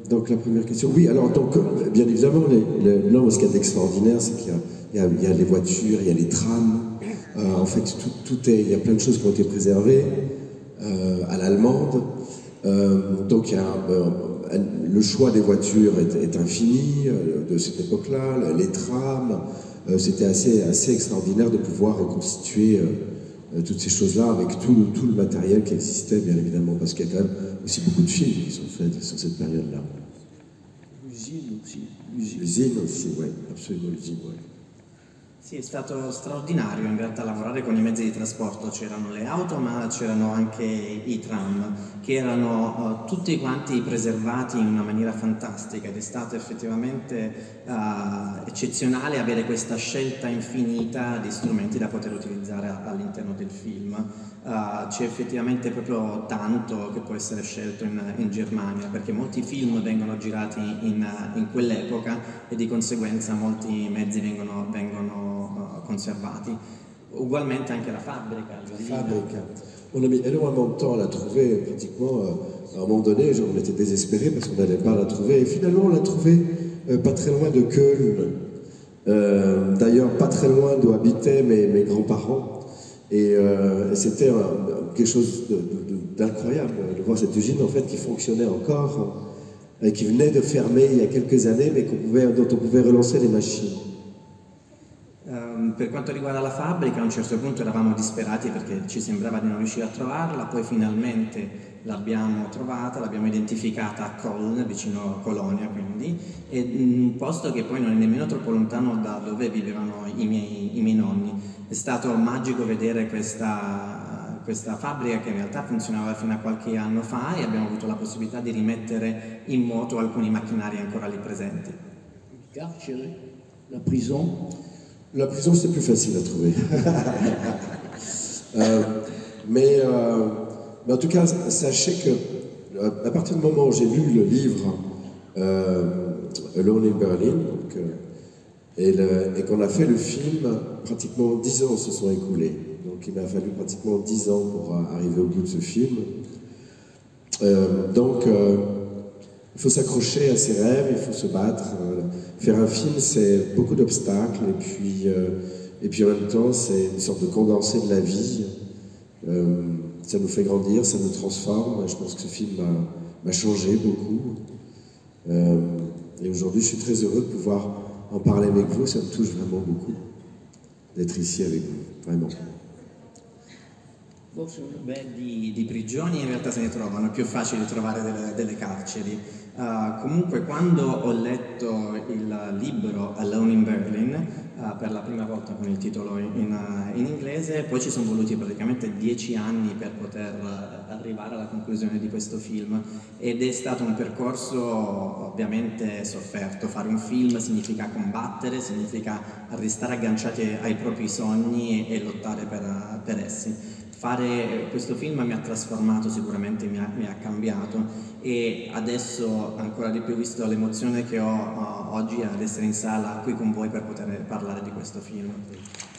Donc la première question, oui, alors donc, bien évidemment, non, ce qu'il y a d'extraordinaire, c'est qu'il y a les voitures, il y a les trams, en fait il y a plein de choses qui ont été préservées à l'allemande, donc il y a, le choix des voitures est infini de cette époque-là, les trams, c'était assez extraordinaire de pouvoir reconstituer toutes ces choses-là avec tout le matériel qui existait, bien évidemment, parce qu'il y a quand même aussi beaucoup de films qui sont faits sur cette période-là. L'usine aussi. L'usine aussi, oui, absolument l'usine, oui. Sì, è stato straordinario in realtà lavorare con i mezzi di trasporto, c'erano le auto ma c'erano anche i tram che erano tutti quanti preservati in una maniera fantastica ed è stato effettivamente eccezionale avere questa scelta infinita di strumenti da poter utilizzare all'interno del film. C'è effettivamente proprio tanto che può essere scelto in Germania perché molti film vengono girati in quell'epoca e di conseguenza molti mezzi vengono conservati. Ugualmente anche la fabbrica. La fabbrica. On a mis énormément de temps à la trouver, pratiquement. À un moment donné, on était désespérés parce qu'on n'allait pas la trouver. Et finalement, on l'a trouvée pas très loin de Köln. D'ailleurs, pas très loin d'où habitaient mes grands-parents. Et c'était quelque chose d'incroyable de voir cette usine en fait qui fonctionnait encore et qui venait de fermer il y a quelques années, mais dont on pouvait relancer les machines. Per quanto riguarda la fabbrica, a un certo punto eravamo disperati perché ci sembrava di non riuscire a trovarla, poi finalmente l'abbiamo trovata, l'abbiamo identificata a Köln, vicino a Colonia quindi, e un posto che poi non è nemmeno troppo lontano da dove vivevano i miei nonni. È stato magico vedere questa fabbrica che in realtà funzionava fino a qualche anno fa e abbiamo avuto la possibilità di rimettere in moto alcuni macchinari ancora lì presenti. Il carcere, la prison. La prison, c'est plus facile à trouver. Mais en tout cas, sachez que à partir du moment où j'ai lu le livre Alone in Berlin, donc, et qu'on a fait le film, pratiquement 10 ans se sont écoulés. Donc il m'a fallu pratiquement 10 ans pour arriver au bout de ce film. Il faut s'accrocher à ses rêves, il faut se battre. Faire un film, c'est beaucoup d'obstacles, et puis en même temps, c'est une sorte de condensé de la vie. Ça nous fait grandir, ça nous transforme. Je pense que ce film m'a changé beaucoup. Et aujourd'hui, je suis très heureux de pouvoir en parler avec vous. Ça me touche vraiment beaucoup d'être ici avec vous, vraiment. Beh, di prigioni in realtà se ne trovano, è più facile trovare delle carceri. Comunque quando ho letto il libro Alone in Berlin per la prima volta con il titolo in inglese, poi ci sono voluti praticamente 10 anni per poter arrivare alla conclusione di questo film ed è stato un percorso ovviamente sofferto. Fare un film significa combattere, significa restare agganciati ai propri sogni e lottare per essi. Fare questo film mi ha trasformato sicuramente, mi ha cambiato e adesso ancora di più visto l'emozione che ho oggi ad essere in sala qui con voi per poter parlare di questo film.